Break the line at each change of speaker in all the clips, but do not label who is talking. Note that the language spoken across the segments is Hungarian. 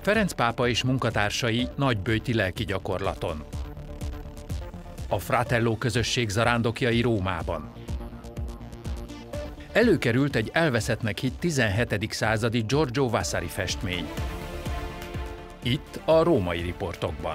Ferenc pápa és munkatársai nagyböjti lelki gyakorlaton. A Fratello közösség zarándokjai Rómában. Előkerült egy elveszettnek hitt 17. századi Giorgio Vasari festmény. Itt a római riportokban.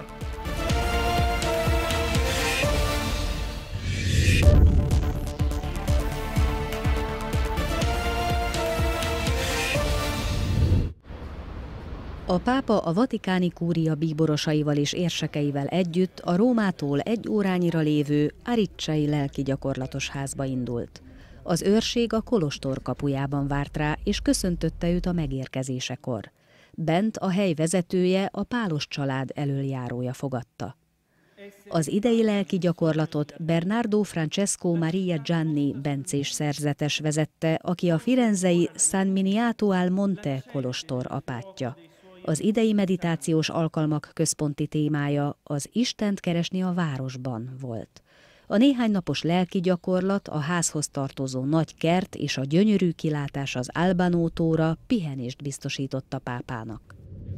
A pápa a vatikáni kúria bíborosaival és érsekeivel együtt a Rómától 1 órányira lévő Ariccei lelki gyakorlatos házba indult. Az őrség a kolostor kapujában várt rá, és köszöntötte őt a megérkezésekor. Bent a hely vezetője, a Pálos család elöljárója fogadta. Az idei lelki gyakorlatot Bernardo Francesco Maria Gianni bencés szerzetes vezette, aki a firenzei San Miniato al Monte kolostor apátja. Az idei meditációs alkalmak központi témája az Istent keresni a városban volt. A néhány napos lelki gyakorlat, a házhoz tartozó nagy kert és a gyönyörű kilátás az Albano-tóra pihenést biztosított a pápának.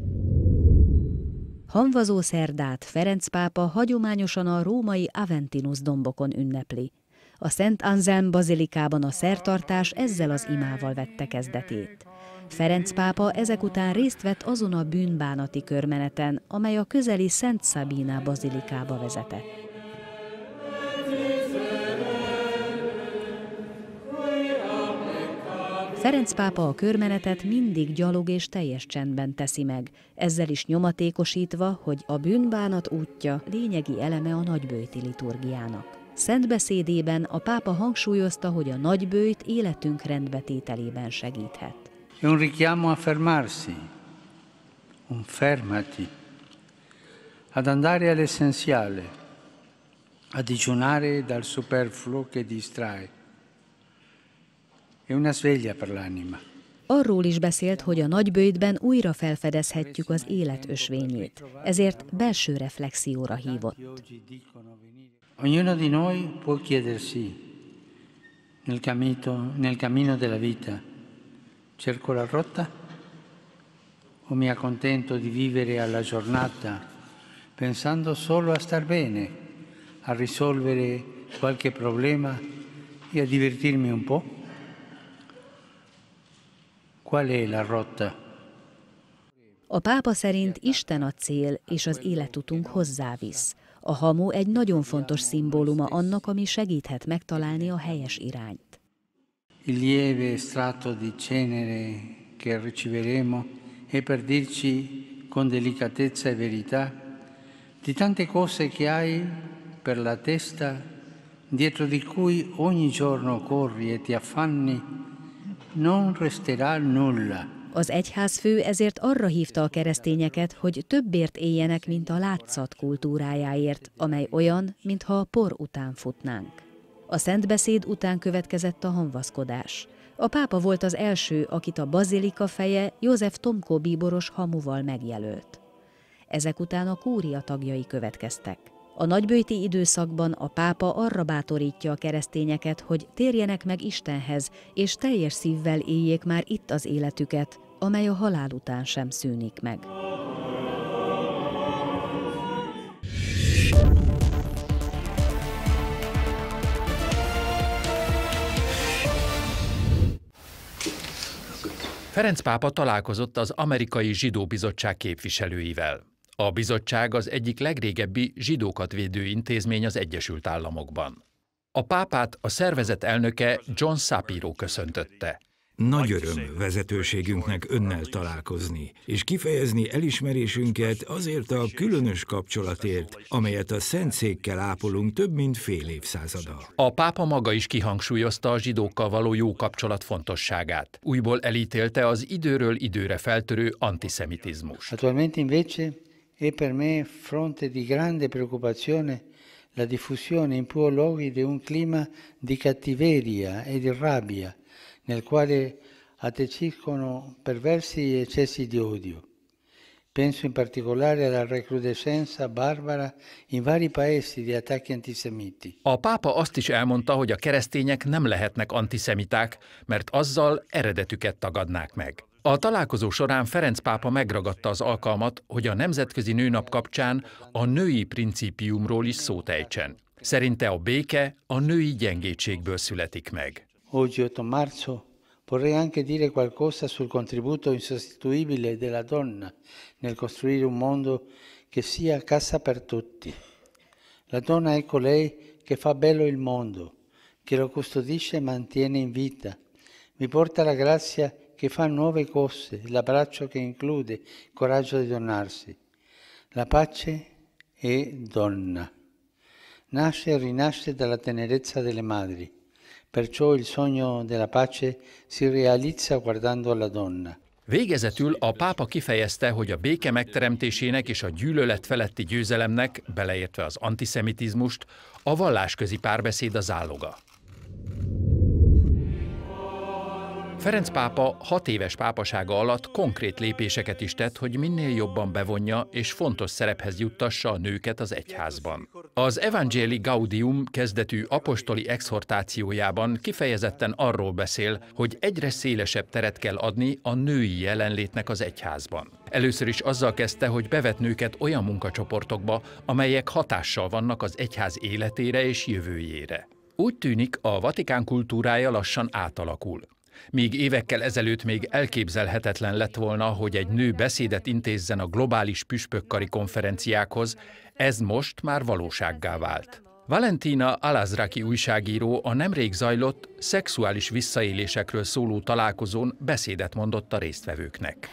Hamvazó szerdát Ferenc pápa hagyományosan a római Aventinus dombokon ünnepli. A Szent Anselm bazilikában a szertartás ezzel az imával vette kezdetét. Ferenc pápa ezek után részt vett azon a bűnbánati körmeneten, amely a közeli Szent Sabina bazilikába vezetett. Ferenc pápa a körmenetet mindig gyalog és teljes csendben teszi meg, ezzel is nyomatékosítva, hogy a bűnbánat útja lényegi eleme a nagyböjti liturgiának. Szent beszédében a pápa hangsúlyozta, hogy a nagyböjt életünk rendbetételében segíthet.
È un richiamo a fermarsi, un fermati, ad andare all'essenziale, a digiunare dal superfluo che distrae. È una sveglia per l'anima.
Arról is beszélt, hogy a nagyböjtben újra felfedezhetjük az élet ösvényét, ezért belső reflexióra hívott.
Ognuno di noi può chiedersi nel cammino della vita: cerco la rotta o mi accontento di vivere alla giornata pensando solo a star bene, a risolvere qualche problema e a divertirmi un po'? Qual è la rotta?
A pápa szerint Isten a cél, és az életutunk hozzávisz. A hamu egy nagyon fontos szimbóluma annak, ami segíthet megtalálni a helyes irányt.
Il lieve strato di cenere che riceveremo è per dirci con delicatezza e verità di tante cose che hai per la testa, dietro di cui ogni giorno corri e ti affanni, non resterà nulla.
Az egyházfő ezért arra hívta a keresztényeket, hogy többért éljenek, mint a látszat kultúrájáért, amely olyan, mintha a por után futnánk. A szentbeszéd után következett a hamvaszkodás. A pápa volt az első, akit a bazilika feje József Tomko bíboros hamuval megjelölt. Ezek után a kúria tagjai következtek. A nagyböjti időszakban a pápa arra bátorítja a keresztényeket, hogy térjenek meg Istenhez, és teljes szívvel éljék már itt az életüket, amely a halál után sem szűnik meg.
Ferenc pápa találkozott az Amerikai Zsidó Bizottság képviselőivel. A bizottság az egyik legrégebbi zsidókat védő intézmény az Egyesült Államokban. A pápát a szervezet elnöke John Shapiro köszöntötte.
Nagy öröm vezetőségünknek önnel találkozni, és kifejezni elismerésünket azért a különös kapcsolatért, amelyet a Szentszékkel ápolunk több mint fél évszázada.
A pápa maga is kihangsúlyozta a zsidókkal való jó kapcsolat fontosságát. Újból elítélte az időről időre feltörő antiszemitizmust.
Attualmente invece è per me fronte di grande preoccupazione la diffusione in più luoghi di un clima di cattiveria e di rabbia, nel quale attecchiscono perversi eccessi di odio. Penso in particolare alla recrudescenza barbara in vari paesi di attacchi antisemiti.
A pápa azt is elmondta, hogy a keresztények nem lehetnek antiszemiták, mert azzal eredetüket tagadnák meg. A találkozó során Ferenc pápa megragadta az alkalmat, hogy a Nemzetközi Nőnap kapcsán a női principiumról is szót ejtsen. Szerinte a béke a női gyengétségből születik meg.
Oggi 8 marzo vorrei anche dire qualcosa sul contributo insostituibile della donna nel costruire un mondo che sia casa per tutti. La donna è colei che fa bello il mondo, che lo custodisce e mantiene in vita. Mi porta la grazia che fa nuove cose, l'abbraccio che include, il coraggio di donarsi. La pace è donna. Nasce e rinasce dalla tenerezza delle madri. Perciò il sogno della pace si realizza guardando alla donna.
Végezetül a pápa kifejezte, hogy a béke megteremtésének és a gyűlölet feletti győzelemnek, beleértve az antiszemitizmust, a vallásközi párbeszéd a záloga. Ferenc pápa 6 éves pápasága alatt konkrét lépéseket is tett, hogy minél jobban bevonja és fontos szerephez juttassa a nőket az egyházban. Az Evangelii Gaudium kezdetű apostoli exhortációjában kifejezetten arról beszél, hogy egyre szélesebb teret kell adni a női jelenlétnek az egyházban. Először is azzal kezdte, hogy bevet nőket olyan munkacsoportokba, amelyek hatással vannak az egyház életére és jövőjére. Úgy tűnik, a Vatikán kultúrája lassan átalakul. Míg évekkel ezelőtt még elképzelhetetlen lett volna, hogy egy nő beszédet intézzen a globális püspökkari konferenciákhoz, ez most már valósággá vált. Valentina Alazraki újságíró a nemrég zajlott szexuális visszaélésekről szóló találkozón beszédet mondott a résztvevőknek.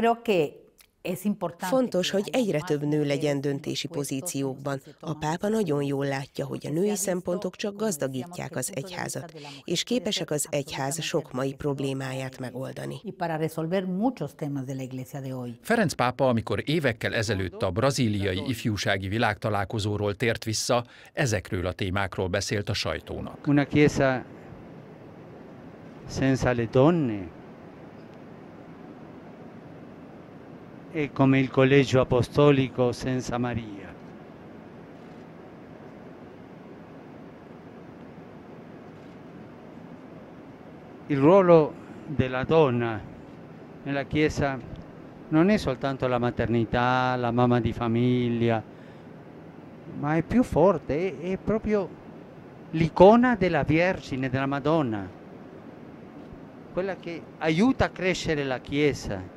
Fontos, hogy egyre több nő legyen döntési pozíciókban. A pápa nagyon jól látja, hogy a női szempontok csak gazdagítják az egyházat, és képesek az egyház sok mai problémáját megoldani.
Ferenc pápa, amikor évekkel ezelőtt a brazíliai ifjúsági világtalálkozóról tért vissza, ezekről a témákról beszélt a sajtónak.
Una chiesa senza le donne è come il collegio apostolico senza Maria. Il ruolo della donna nella Chiesa non è soltanto la maternità, la mamma di famiglia, ma è più forte, è proprio l'icona della Vergine, della Madonna, quella che aiuta a crescere la Chiesa.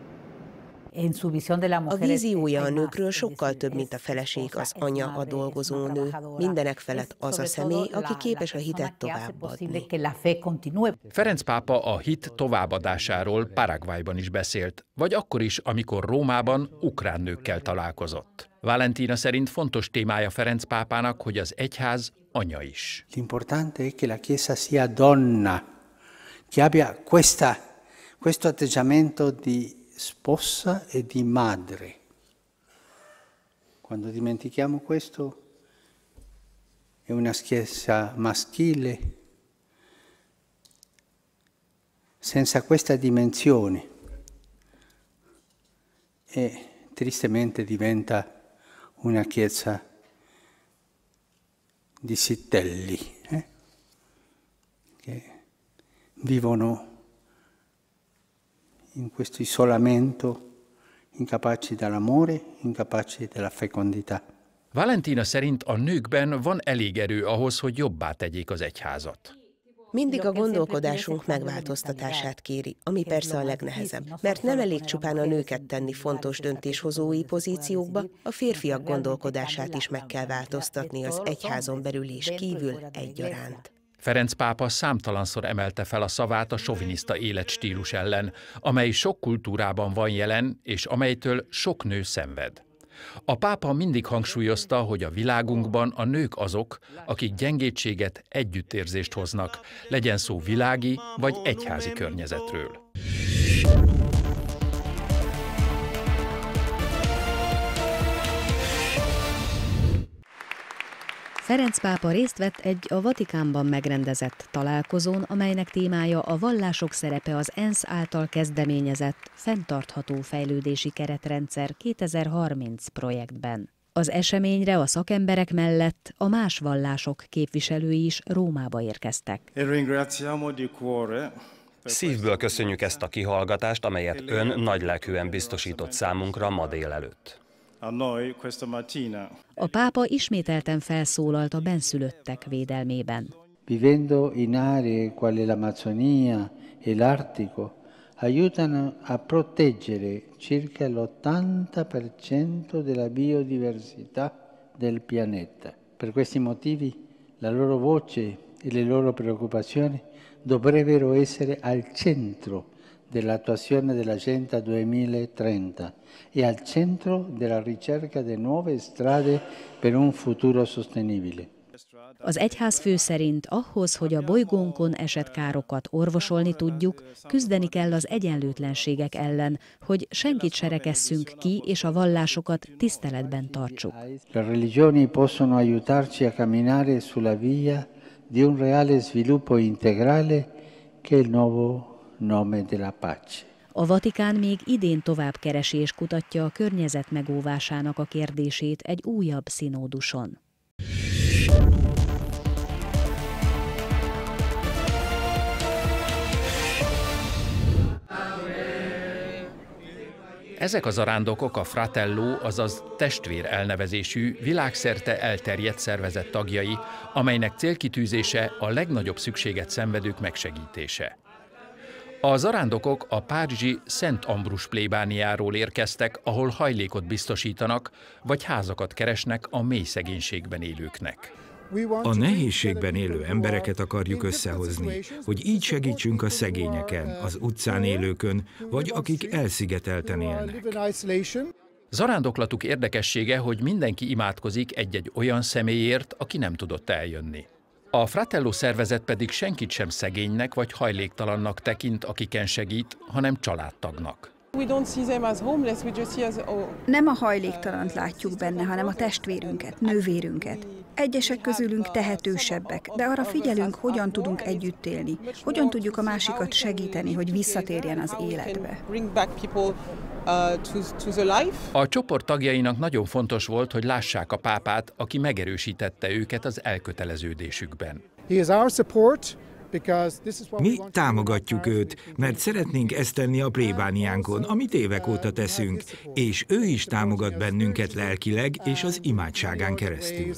A víziója a nőkről sokkal több, mint a feleség, az anya, a dolgozó nő. Mindenek felett az a személy, aki képes a hitet továbbadni.
Ferenc pápa a hit továbbadásáról Paraguayban is beszélt, vagy akkor is, amikor Rómában ukrán nőkkel találkozott. Valentina szerint fontos témája Ferenc pápának, hogy az egyház anya is.
L'importante è che la Chiesa sia donna, che abbia questo atteggiamento di sposa e di madre. Quando dimentichiamo questo, è una Chiesa maschile, senza questa dimensione, e tristemente diventa una Chiesa di sitelli, che vivono in questo isolamento, incapaci dell'amore, incapaci della fecondità.
Valentina szerint a nőkben van elég erő ahhoz, hogy jobbá tegyék az egyházat.
Mindig a gondolkodásunk megváltoztatását kéri, ami persze a legnehezebb, mert nem elég csupán a nőket tenni fontos döntéshozói pozíciókba, a férfiak gondolkodását is meg kell változtatni az egyházon belül és kívül egyaránt.
Ferenc pápa számtalanszor emelte fel a szavát a soviniszta életstílus ellen, amely sok kultúrában van jelen, és amelytől sok nő szenved. A pápa mindig hangsúlyozta, hogy a világunkban a nők azok, akik gyengétséget, együttérzést hoznak, legyen szó világi vagy egyházi környezetről.
Ferenc pápa részt vett egy a Vatikánban megrendezett találkozón, amelynek témája a vallások szerepe az ENSZ által kezdeményezett Fenntartható Fejlődési Keretrendszer 2030 projektben. Az eseményre a szakemberek mellett a más vallások képviselői is Rómába érkeztek.
Ringraziamo di cuore Szívből köszönjük ezt a kihallgatást, amelyet ön nagylelkűen biztosított számunkra ma délelőtt.
A pápa ismételten felszólalt a bennszülöttek védelmében.
Vivendo in aree quali l'Amazzonia e l'Artico, aiutano a proteggere circa l'80% della biodiversità del pianeta. Per questi motivi la loro voce e le loro preoccupazioni dovrebbero essere al centro dell'attuazione dell'Agenda 2030 e al centro della ricerca di nuove strade per un futuro sostenibile.
Az egyházfő szerint ahhoz, hogy a bolygónkon esett károkat orvosolni tudjuk, küzdeni kell az egyenlőtlenségek ellen, hogy senkit se rekesszünk ki, és a vallásokat tiszteletben tartsuk.
Le religioni possono aiutarci a camminare sulla via di un reale sviluppo integrale che è il nuovo nome della pace.
A Vatikán még idén tovább keresi és kutatja a környezet megóvásának a kérdését egy újabb szinóduson.
Ezek a zarándokok a Fratello, azaz testvér elnevezésű, világszerte elterjedt szervezet tagjai, amelynek célkitűzése a legnagyobb szükséget szenvedők megsegítése. A zarándokok a párizsi Szent Ambrus plébániáról érkeztek, ahol hajlékot biztosítanak, vagy házakat keresnek a mély szegénységben élőknek.
A nehézségben élő embereket akarjuk összehozni, hogy így segítsünk a szegényeken, az utcán élőkön, vagy akik elszigetelten élnek.
Zarándoklatuk érdekessége, hogy mindenki imádkozik egy-egy olyan személyért, aki nem tudott eljönni. A Fratello szervezet pedig senkit sem szegénynek vagy hajléktalannak tekint, akiken segít, hanem családtagnak.
Nem a hajléktalant látjuk benne, hanem a testvérünket, nővérünket. Egyesek közülünk tehetősebbek, de arra figyelünk, hogyan tudunk együtt élni, hogyan tudjuk a másikat segíteni, hogy visszatérjen az életbe.
A csoport tagjainak nagyon fontos volt, hogy lássák a pápát, aki megerősítette őket az elköteleződésükben.
Mi támogatjuk őt, mert szeretnénk ezt tenni a plébániánkon, amit évek óta teszünk, és ő is támogat bennünket lelkileg és az imádságán keresztül.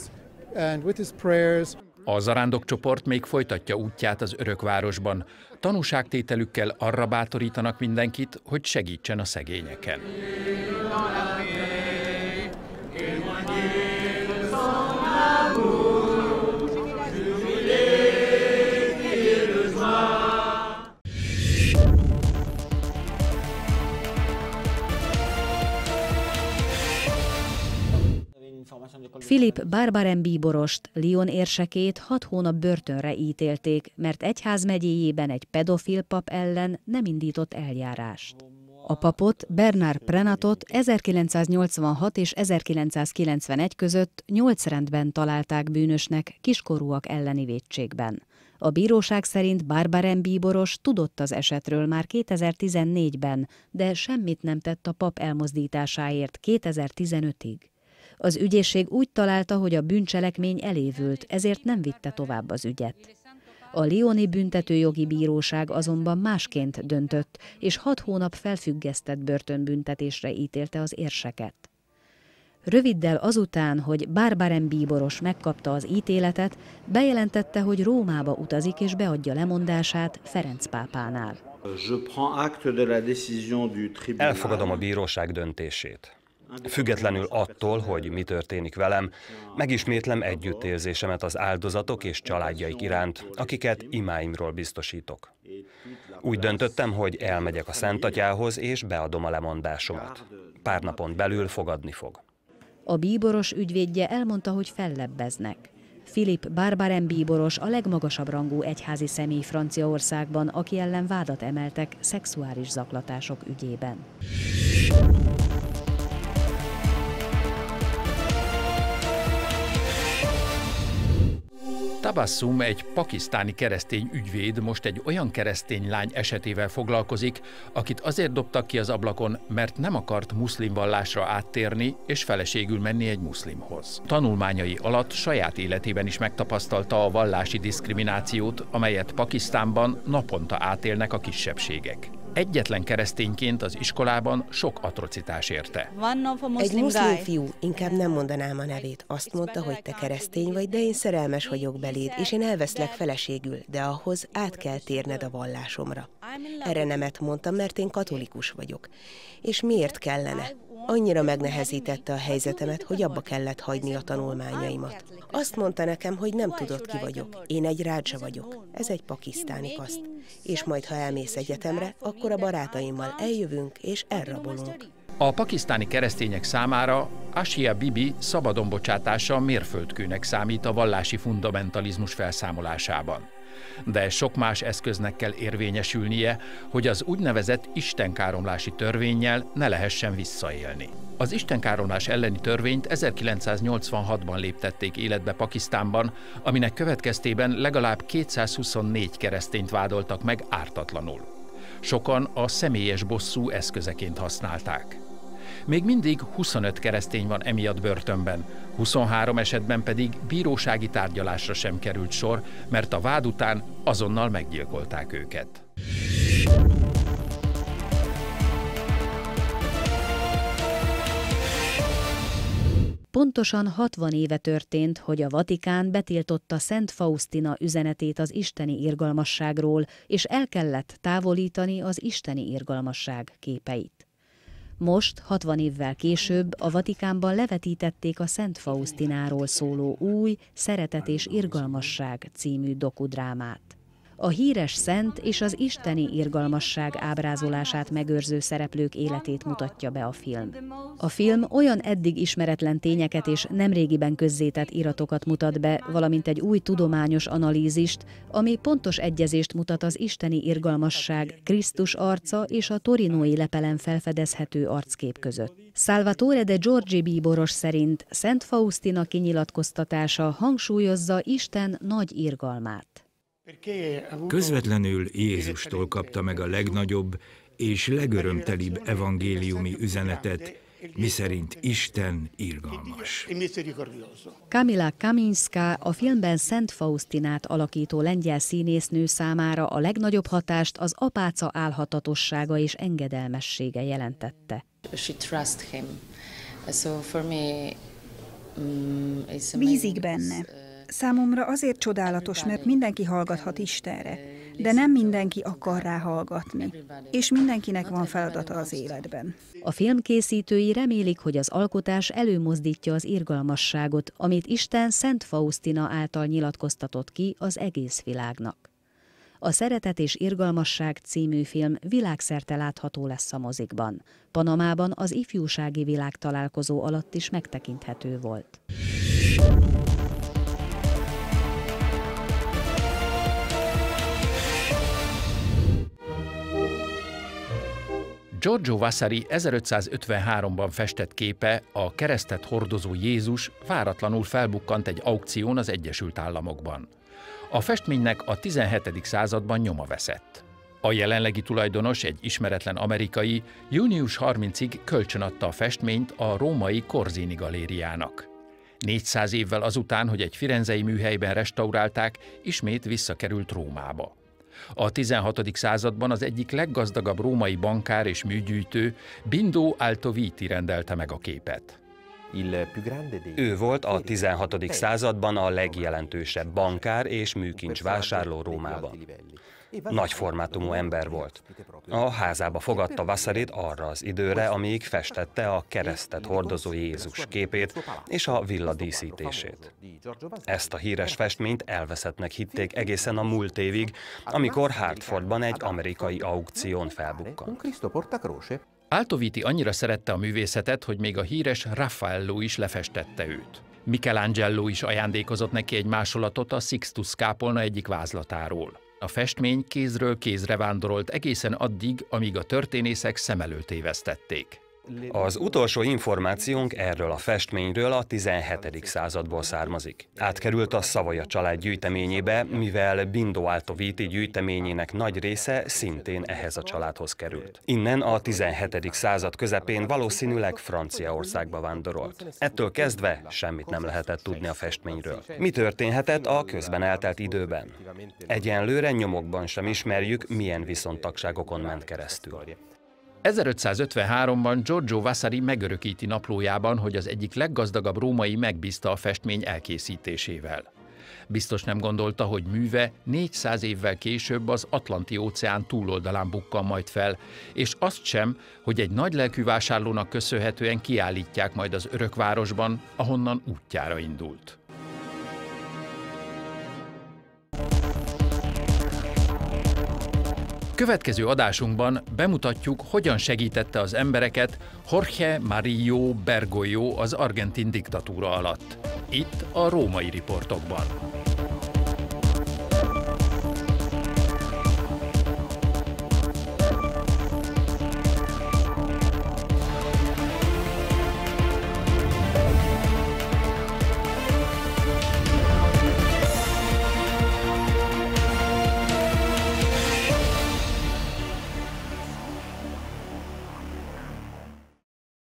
A zarándokcsoport még folytatja útját az örökvárosban. Tanúságtételükkel arra bátorítanak mindenkit, hogy segítsen a szegényeken.
Philippe Barbaren bíborost, Lyon érsekét 6 hónap börtönre ítélték, mert egyházmegyéjében egy pedofil pap ellen nem indított eljárást. A papot, Bernard Prenatot 1986 és 1991 között 8 rendben találták bűnösnek kiskorúak elleni vétségben. A bíróság szerint Barbaren bíboros tudott az esetről már 2014-ben, de semmit nem tett a pap elmozdításáért 2015-ig. Az ügyészség úgy találta, hogy a bűncselekmény elévült, ezért nem vitte tovább az ügyet. A lyoni büntetőjogi bíróság azonban másként döntött, és 6 hónap felfüggesztett börtönbüntetésre ítélte az érseket. Röviddel azután, hogy Barbaren bíboros megkapta az ítéletet, bejelentette, hogy Rómába utazik és beadja lemondását Ferenc pápánál.
Elfogadom a bíróság döntését. Függetlenül attól, hogy mi történik velem, megismétlem együttérzésemet az áldozatok és családjaik iránt, akiket imáimról biztosítok. Úgy döntöttem, hogy elmegyek a Szentatyához és beadom a lemondásomat. Pár napon belül fogadni fog.
A bíboros ügyvédje elmondta, hogy fellebbeznek. Philippe Barbaren bíboros a legmagasabb rangú egyházi személy Franciaországban, aki ellen vádat emeltek szexuális zaklatások ügyében.
Tabassum, egy pakisztáni keresztény ügyvéd most egy olyan keresztény lány esetével foglalkozik, akit azért dobtak ki az ablakon, mert nem akart muszlim vallásra áttérni és feleségül menni egy muszlimhoz. Tanulmányai alatt saját életében is megtapasztalta a vallási diszkriminációt, amelyet Pakisztánban naponta átélnek a kisebbségek. Egyetlen keresztényként az iskolában sok atrocitás érte.
Egy muszlim fiú, inkább nem mondanám a nevét, azt mondta, hogy te keresztény vagy, de én szerelmes vagyok beléd, és én elveszlek feleségül, de ahhoz át kell térned a vallásomra. Erre nemet mondtam, mert én katolikus vagyok. És miért kellene? Annyira megnehezítette a helyzetemet, hogy abba kellett hagyni a tanulmányaimat. Azt mondta nekem, hogy nem tudod, ki vagyok. Én egy rádzsa vagyok. Ez egy pakisztáni kaszt. És majd, ha elmész egyetemre, akkor a barátaimmal eljövünk és elrabolunk.
A pakisztáni keresztények számára Asia Bibi szabadon bocsátása mérföldkőnek számít a vallási fundamentalizmus felszámolásában. De sok más eszköznek kell érvényesülnie, hogy az úgynevezett istenkáromlási törvénnyel ne lehessen visszaélni. Az istenkáromlás elleni törvényt 1986-ban léptették életbe Pakisztánban, aminek következtében legalább 224 keresztényt vádoltak meg ártatlanul. Sokan a személyes bosszú eszközeként használták. Még mindig 25 keresztény van emiatt börtönben, 23 esetben pedig bírósági tárgyalásra sem került sor, mert a vád után azonnal meggyilkolták őket.
Pontosan 60 éve történt, hogy a Vatikán betiltotta Szent Faustina üzenetét az isteni irgalmasságról, és el kellett távolítani az isteni irgalmasság képeit. Most, 60 évvel később a Vatikánban levetítették a Szent Fausztináról szóló új Szeretet és irgalmasság című dokudrámát. A híres szent és az isteni irgalmasság ábrázolását megőrző szereplők életét mutatja be a film. A film olyan eddig ismeretlen tényeket és nemrégiben közzétett iratokat mutat be, valamint egy új tudományos analízist, ami pontos egyezést mutat az isteni irgalmasság, Krisztus arca és a torinói lepelen felfedezhető arckép között. Salvatore de Giorgi bíboros szerint Szent Faustina kinyilatkoztatása hangsúlyozza Isten nagy irgalmát.
Közvetlenül Jézustól kapta meg a legnagyobb és legörömtelibb evangéliumi üzenetet, miszerint Isten irgalmas.
Kamila Kaminska, a filmben Szent Faustinát alakító lengyel színésznő számára a legnagyobb hatást az apáca álhatatossága és engedelmessége jelentette.
Bízik benne. Számomra azért csodálatos, mert mindenki hallgathat Istenre, de nem mindenki akar rá hallgatni, és mindenkinek van feladata az életben.
A film készítői remélik, hogy az alkotás előmozdítja az irgalmasságot, amit Isten Szent Faustina által nyilatkoztatott ki az egész világnak. A Szeretet és irgalmasság című film világszerte látható lesz a mozikban. Panamában az ifjúsági világtalálkozó alatt is megtekinthető volt.
Giorgio Vasari 1553-ban festett képe, a keresztet hordozó Jézus váratlanul felbukkant egy aukción az Egyesült Államokban. A festménynek a 17. században nyoma veszett. A jelenlegi tulajdonos, egy ismeretlen amerikai, június 30-ig kölcsönadta a festményt a római Corsini galériának. 400 évvel azután, hogy egy firenzei műhelyben restaurálták, ismét visszakerült Rómába. A 16. században az egyik leggazdagabb római bankár és műgyűjtő, Bindo Altoviti rendelte meg a képet.
Ő volt a 16. században a legjelentősebb bankár és műkincsvásárló Rómában. Nagy formátumú ember volt. A házába fogadta Vasarit arra az időre, amíg festette a keresztet hordozó Jézus képét és a villa díszítését. Ezt a híres festményt elveszettnek hitték egészen a múlt évig, amikor Hartfordban egy amerikai aukción felbukkant.
Altoviti annyira szerette a művészetet, hogy még a híres Raffaello is lefestette őt. Michelangelo is ajándékozott neki egy másolatot a Sixtus kápolna egyik vázlatáról. A festmény kézről kézre vándorolt egészen addig, amíg a történészek szem előtt évesztették.
Az utolsó információnk erről a festményről a 17. századból származik. Átkerült a Savoia család gyűjteményébe, mivel Bindo Alto Viti gyűjteményének nagy része szintén ehhez a családhoz került. Innen a 17. század közepén valószínűleg Franciaországba vándorolt. Ettől kezdve semmit nem lehetett tudni a festményről. Mi történhetett a közben eltelt időben? Egyenlőre nyomokban sem ismerjük, milyen viszontagságokon ment keresztül.
1553-ban Giorgio Vasari megörökíti naplójában, hogy az egyik leggazdagabb római megbízta a festmény elkészítésével. Biztos nem gondolta, hogy műve 400 évvel később az Atlanti-óceán túloldalán bukkan majd fel, és azt sem, hogy egy nagylelkű vásárlónak köszönhetően kiállítják majd az örökvárosban, ahonnan útjára indult. Következő adásunkban bemutatjuk, hogyan segítette az embereket Jorge Mario Bergoglio az argentin diktatúra alatt. Itt a Római Riportokban.